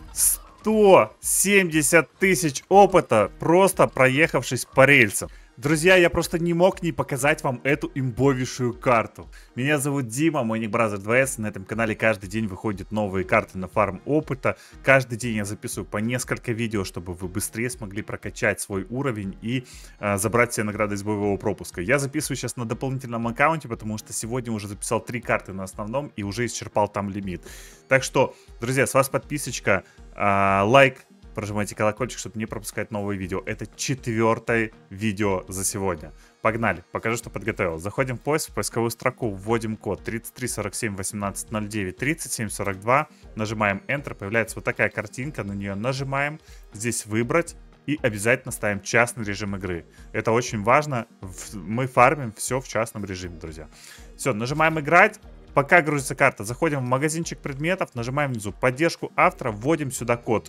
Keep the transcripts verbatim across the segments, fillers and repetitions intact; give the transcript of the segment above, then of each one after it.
сто семьдесят тысяч опыта, просто проехавшись по рельсам. Друзья, я просто не мог не показать вам эту имбовейшую карту. Меня зовут Дима, мой ник Бразер два эс. На этом канале каждый день выходят новые карты на фарм опыта. Каждый день я записываю по несколько видео, чтобы вы быстрее смогли прокачать свой уровень и э, забрать все награды из боевого пропуска. Я записываю сейчас на дополнительном аккаунте, потому что сегодня уже записал три карты на основном и уже исчерпал там лимит. Так что, друзья, с вас подписочка, э, лайк. Прожимайте колокольчик, чтобы не пропускать новые видео. Это четвертое видео за сегодня. Погнали, покажу, что подготовил. Заходим в поиск, в поисковую строку, вводим код тридцать три сорок семь восемнадцать ноль девять тридцать семь сорок два, нажимаем Enter, появляется вот такая картинка, на нее нажимаем, здесь выбрать и обязательно ставим частный режим игры. Это очень важно, мы фармим все в частном режиме, друзья. Все, нажимаем играть. Пока грузится карта, заходим в магазинчик предметов, нажимаем внизу поддержку автора, вводим сюда код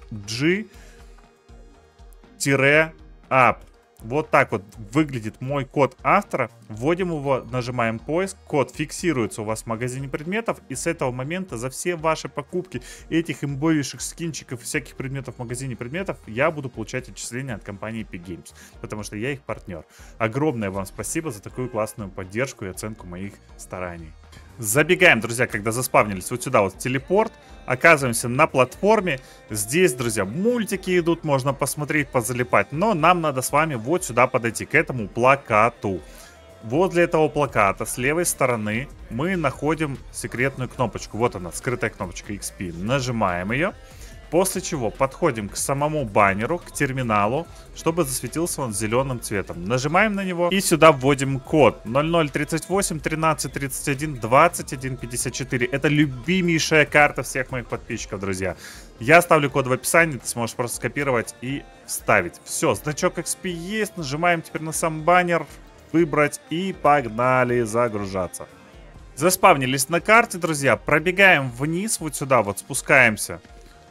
G-Up. Вот так вот выглядит мой код автора. Вводим его, нажимаем поиск, код фиксируется у вас в магазине предметов, и с этого момента за все ваши покупки этих имбовейших скинчиков и всяких предметов в магазине предметов я буду получать отчисления от компании Epic Games, потому что я их партнер. Огромное вам спасибо за такую классную поддержку и оценку моих стараний. Забегаем, друзья, когда заспавнились вот сюда вот в телепорт, оказываемся на платформе. Здесь, друзья, мультики идут, можно посмотреть, позалипать, но нам надо с вами вот сюда подойти, к этому плакату. Возле этого плаката с левой стороны мы находим секретную кнопочку, вот она, скрытая кнопочка икс пи, нажимаем ее. После чего подходим к самому баннеру, к терминалу, чтобы засветился он зеленым цветом. Нажимаем на него и сюда вводим код ноль ноль тридцать восемь тринадцать тридцать один двадцать один пятьдесят четыре. Это любимейшая карта всех моих подписчиков, друзья. Я оставлю код в описании, ты сможешь просто скопировать и вставить. Все, значок икс пи есть, нажимаем теперь на сам баннер, выбрать и погнали загружаться. Заспавнились на карте, друзья, пробегаем вниз, вот сюда вот спускаемся.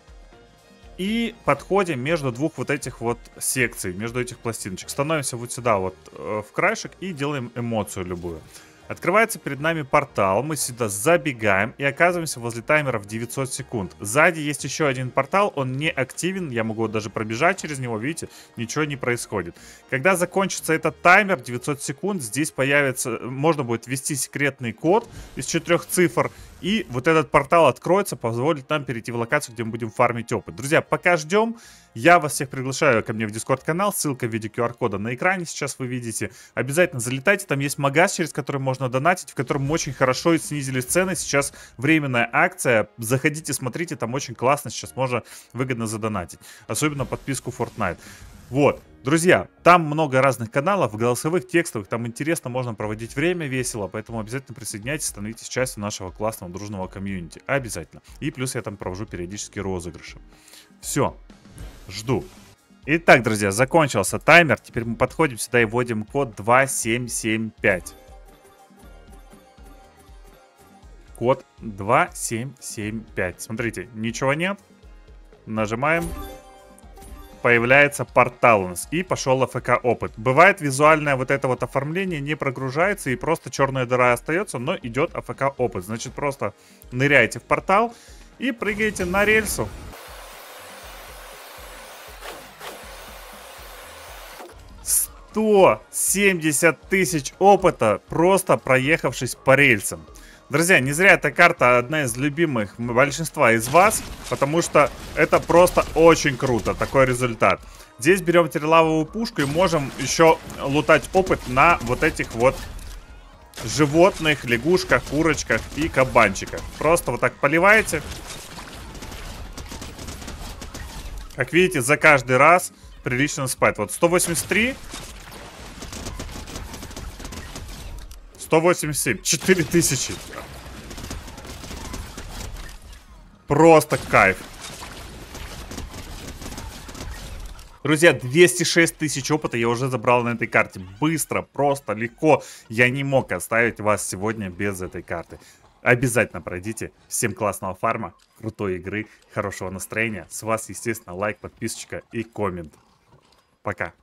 И подходим между двух вот этих вот секций, между этих пластиночек. Становимся вот сюда вот э, в краешек и делаем эмоцию любую. Открывается перед нами портал, мы сюда забегаем и оказываемся возле таймера в девятьсот секунд. Сзади есть еще один портал, он не активен, я могу даже пробежать через него, видите, ничего не происходит. Когда закончится этот таймер, девятьсот секунд, здесь появится, можно будет ввести секретный код из четырех цифр, и вот этот портал откроется, позволит нам перейти в локацию, где мы будем фармить опыт. Друзья, пока ждем, я вас всех приглашаю ко мне в Discord канал, ссылка в виде ку ар кода на экране сейчас вы видите. Обязательно залетайте, там есть магаз, через который можно донатить, в котором очень хорошо снизили цены. Сейчас временная акция, заходите, смотрите, там очень классно, сейчас можно выгодно задонатить. Особенно подписку Fortnite. Вот, друзья, там много разных каналов, голосовых, текстовых, там интересно, можно проводить время весело, поэтому обязательно присоединяйтесь, становитесь частью нашего классного дружного комьюнити, обязательно. И плюс я там провожу периодически розыгрыши. Все, жду. Итак, друзья, закончился таймер, теперь мы подходим сюда и вводим код два семь семь пять. Код два семь семь пять. Смотрите, ничего нет, нажимаем. Появляется портал у нас и пошел АФК опыт. Бывает визуальное вот это вот оформление не прогружается и просто черная дыра остается, но идет АФК опыт. Значит, просто ныряйте в портал и прыгаете на рельсу. сто семьдесят тысяч опыта, просто проехавшись по рельсам. Друзья, не зря эта карта одна из любимых большинства из вас, потому что это просто очень круто, такой результат. Здесь берем терлавовую пушку и можем еще лутать опыт на вот этих вот животных, лягушках, курочках и кабанчиках. Просто вот так поливаете. Как видите, за каждый раз прилично спать. Вот сто восемьдесят три. сто восемьдесят семь, четыре тысячи. Просто кайф. Друзья, двести шесть тысяч опыта я уже забрал на этой карте. Быстро, просто, легко. Я не мог оставить вас сегодня без этой карты. Обязательно пройдите. Всем классного фарма, крутой игры, хорошего настроения. С вас, естественно, лайк, подписочка и коммент. Пока.